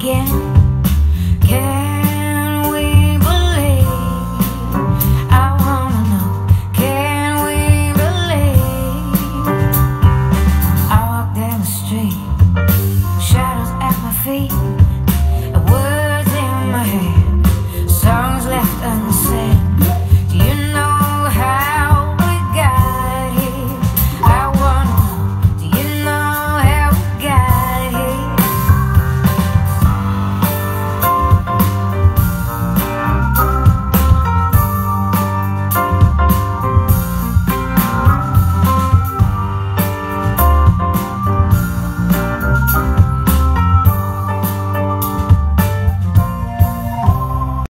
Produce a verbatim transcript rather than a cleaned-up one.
again. Can we believe? I wanna know, can we believe? I walk down the street, shadows at my feet.